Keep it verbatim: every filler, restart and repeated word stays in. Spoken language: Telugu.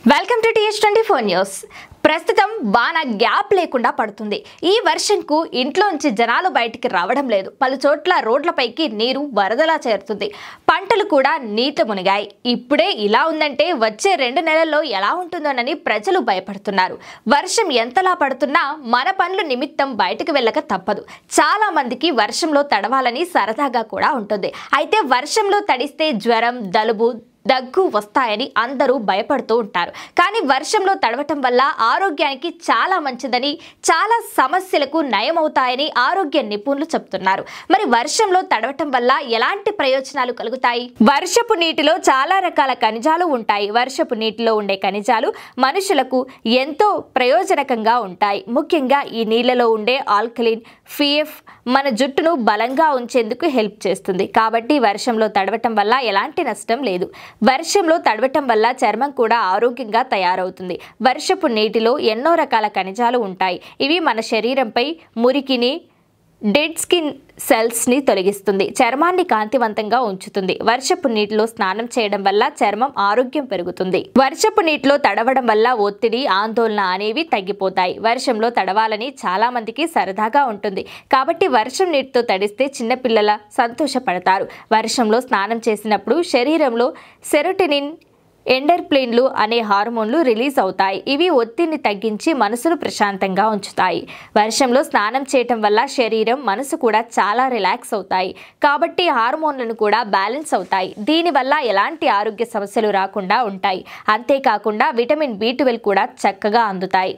Welcome to TS twenty four news. ప్రస్తుతం వాన గ్యాప్ లేకుండా పడుతుంది. ఈ వర్షంకు ఇంట్లోంచి జనాలు బయటికి రావడం లేదు. పలు చోట్ల రోడ్లపైకి నీరు వరదలా చేరుతుంది. పంటలు కూడా నీట మునిగాయి. ఇప్పుడే ఇలా ఉందంటే వచ్చే రెండు నెలల్లో ఎలా ఉంటుందోనని ప్రజలు భయపడుతున్నారు. వర్షం ఎంతలా పడుతున్నా మన పనుల నిమిత్తం బయటకు వెళ్ళక తప్పదు. చాలా మందికి వర్షంలో తడవాలని సరదాగా కూడా ఉంటుంది. అయితే వర్షంలో తడిస్తే జ్వరం, జలుబు, దగ్గు వస్తాయని అందరూ భయపడుతూ ఉంటారు. కానీ వర్షంలో తడవటం వల్ల ఆరోగ్యానికి చాలా మంచిదని, చాలా సమస్యలకు నయమవుతాయని ఆరోగ్య నిపుణులు చెప్తున్నారు. మరి వర్షంలో తడవటం వల్ల ఎలాంటి ప్రయోజనాలు కలుగుతాయి? వర్షపు నీటిలో చాలా రకాల ఖనిజాలు ఉంటాయి. వర్షపు నీటిలో ఉండే ఖనిజాలు మనుషులకు ఎంతో ప్రయోజనకంగా ఉంటాయి. ముఖ్యంగా ఈ నీళ్లలో ఉండే ఆల్కలీన్, ఫిఎఫ్ మన జుట్టును బలంగా ఉంచేందుకు హెల్ప్ చేస్తుంది. కాబట్టి వర్షంలో తడవటం వల్ల ఎలాంటి నష్టం లేదు. వర్షంలో తడవటం వల్ల చర్మం కూడా ఆరోగ్యంగా తయారవుతుంది. వర్షపు నీటిలో ఎన్నో రకాల ఖనిజాలు ఉంటాయి. ఇవి మన శరీరంపై మురికిని, డెడ్ స్కిన్ సెల్స్ని తొలగిస్తుంది. చర్మాన్ని కాంతివంతంగా ఉంచుతుంది. వర్షపు నీటిలో స్నానం చేయడం వల్ల చర్మం ఆరోగ్యం పెరుగుతుంది. వర్షపు నీటిలో తడవడం వల్ల ఒత్తిడి, ఆందోళన అనేవి తగ్గిపోతాయి. వర్షంలో తడవాలని చాలా మందికి సరదాగా ఉంటుంది. కాబట్టి వర్షం నీటితో తడిస్తే చిన్నపిల్లల సంతోషపడతారు. వర్షంలో స్నానం చేసినప్పుడు శరీరంలో సెరోటోనిన్, ఎండర్ప్లిన్లు అనే హార్మోన్లు రిలీజ్ అవుతాయి. ఇవి ఒత్తిడిని తగ్గించి మనసును ప్రశాంతంగా ఉంచుతాయి. వర్షంలో స్నానం చేయటం వల్ల శరీరం, మనసు కూడా చాలా రిలాక్స్ అవుతాయి. కాబట్టి హార్మోన్లను కూడా బ్యాలెన్స్ అవుతాయి. దీనివల్ల ఎలాంటి ఆరోగ్య సమస్యలు రాకుండా ఉంటాయి. అంతేకాకుండా విటమిన్ బి ట్వెల్వ్ కూడా చక్కగా అందుతాయి.